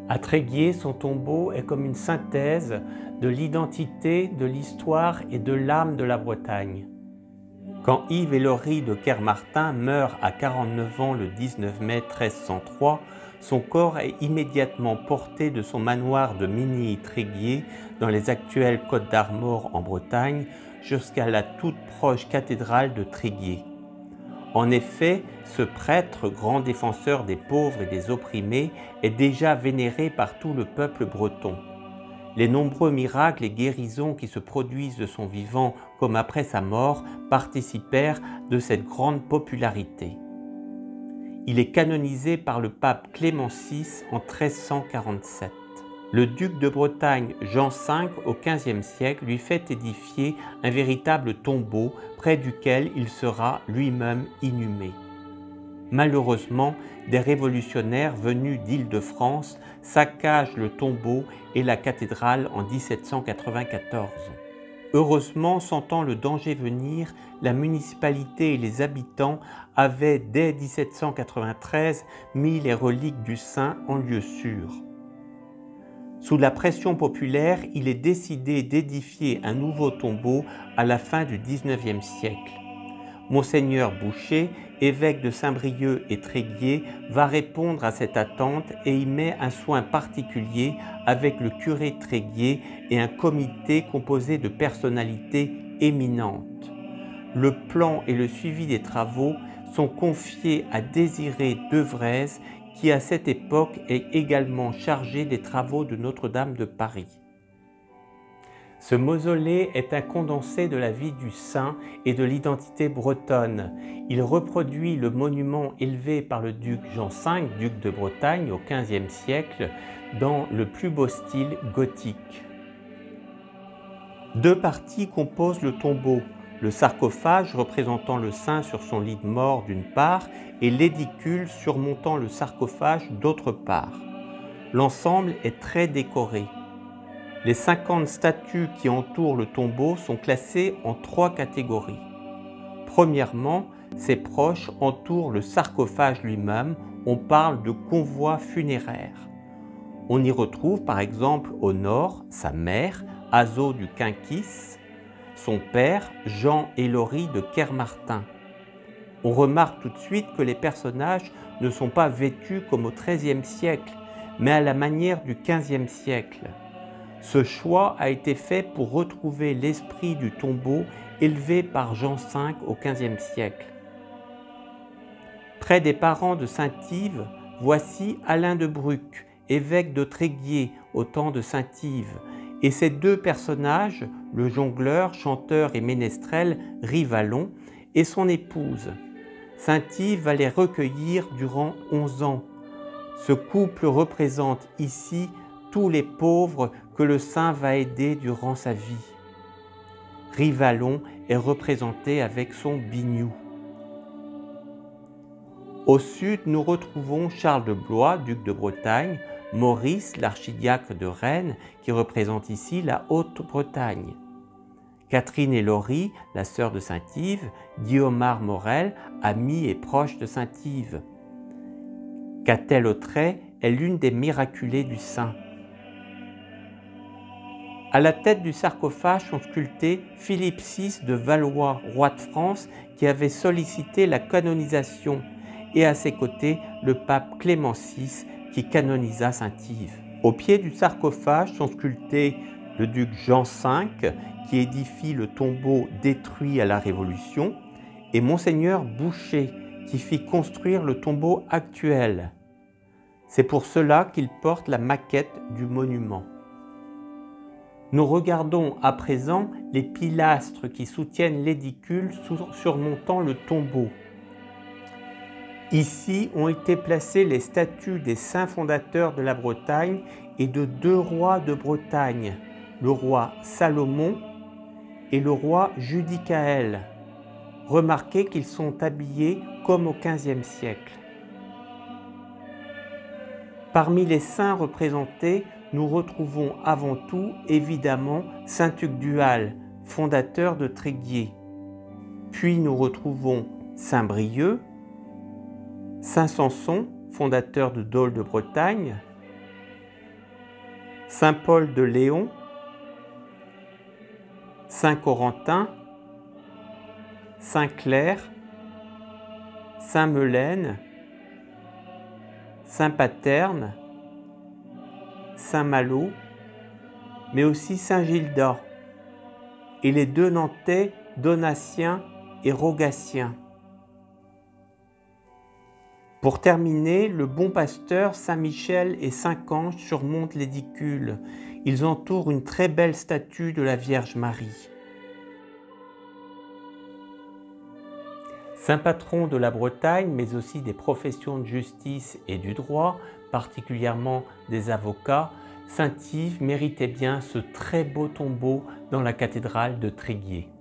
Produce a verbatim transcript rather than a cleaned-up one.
À Tréguier, son tombeau est comme une synthèse de l'identité, de l'histoire et de l'âme de la Bretagne. Quand Yves et Laurie de Kermartin meurt à quarante-neuf ans le dix-neuf mai mille trois cent trois, son corps est immédiatement porté de son manoir de Ménilly-Tréguier dans les actuelles Côtes d'Armor en Bretagne jusqu'à la toute proche cathédrale de Tréguier. En effet, ce prêtre, grand défenseur des pauvres et des opprimés, est déjà vénéré par tout le peuple breton. Les nombreux miracles et guérisons qui se produisent de son vivant comme après sa mort participèrent de cette grande popularité. Il est canonisé par le pape Clément six en mille trois cent quarante-sept. Le duc de Bretagne Jean cinq au quinzième siècle lui fait édifier un véritable tombeau près duquel il sera lui-même inhumé. Malheureusement, des révolutionnaires venus d'Île-de-France saccagent le tombeau et la cathédrale en mille sept cent quatre-vingt-quatorze. Heureusement, sentant le danger venir, la municipalité et les habitants avaient dès mille sept cent quatre-vingt-treize mis les reliques du saint en lieu sûr. Sous la pression populaire, il est décidé d'édifier un nouveau tombeau à la fin du dix-neuvième siècle. Monseigneur Boucher, évêque de Saint-Brieuc et Tréguier, va répondre à cette attente et y met un soin particulier avec le curé de Tréguier et un comité composé de personnalités éminentes. Le plan et le suivi des travaux sont confiés à Désiré Devraise, qui à cette époque est également chargé des travaux de Notre-Dame de Paris. Ce mausolée est un condensé de la vie du saint et de l'identité bretonne. Il reproduit le monument élevé par le duc Jean cinq, duc de Bretagne au quinzième siècle, dans le plus beau style gothique. Deux parties composent le tombeau. Le sarcophage représentant le saint sur son lit de mort d'une part et l'édicule surmontant le sarcophage d'autre part. L'ensemble est très décoré. Les cinquante statues qui entourent le tombeau sont classées en trois catégories. Premièrement, ses proches entourent le sarcophage lui-même, on parle de convoi funéraire. On y retrouve par exemple au nord sa mère, Azo du Quinquis, son père, Jean et Laurie de Kermartin. On remarque tout de suite que les personnages ne sont pas vêtus comme au treizième siècle, mais à la manière du quinzième siècle. Ce choix a été fait pour retrouver l'esprit du tombeau élevé par Jean cinq au quinzième siècle. Près des parents de Saint-Yves, voici Alain de Bruck, évêque de Tréguier au temps de Saint-Yves, et ces deux personnages, le jongleur, chanteur et ménestrel Rivalon, et son épouse. Saint-Yves va les recueillir durant onze ans. Ce couple représente ici tous les pauvres que le saint va aider durant sa vie. Rivalon est représenté avec son biniou. Au sud, nous retrouvons Charles de Blois, duc de Bretagne, Maurice, l'archidiacre de Rennes, qui représente ici la Haute-Bretagne. Catherine et Laurie, la sœur de Saint-Yves, Guillaumard Morel, ami et proche de Saint-Yves. Catel-Autrey est l'une des miraculées du saint. À la tête du sarcophage sont sculptés Philippe six de Valois, roi de France, qui avait sollicité la canonisation, et à ses côtés le pape Clément six, qui canonisa Saint-Yves. Au pied du sarcophage sont sculptés le duc Jean cinq, qui édifie le tombeau détruit à la Révolution, et Monseigneur Boucher, qui fit construire le tombeau actuel. C'est pour cela qu'il porte la maquette du monument. Nous regardons à présent les pilastres qui soutiennent l'édicule surmontant le tombeau. Ici ont été placées les statues des saints fondateurs de la Bretagne et de deux rois de Bretagne, le roi Salomon et le roi Judicaël. Remarquez qu'ils sont habillés comme au quinzième siècle. Parmi les saints représentés, nous retrouvons avant tout, évidemment, saint Tugdual, fondateur de Tréguier. Puis nous retrouvons saint Brieuc, saint Samson, fondateur de Dol de Bretagne, Saint Paul de Léon, Saint Corentin, Saint Clair, Saint Melaine, Saint Paterne, Saint Malo, mais aussi Saint Gildas, et les deux Nantais Donatien et Rogatien. Pour terminer, le bon pasteur Saint Michel et Saint Cange surmontent l'édicule. Ils entourent une très belle statue de la Vierge Marie. Saint patron de la Bretagne, mais aussi des professions de justice et du droit, particulièrement des avocats, Saint Yves méritait bien ce très beau tombeau dans la cathédrale de Tréguier.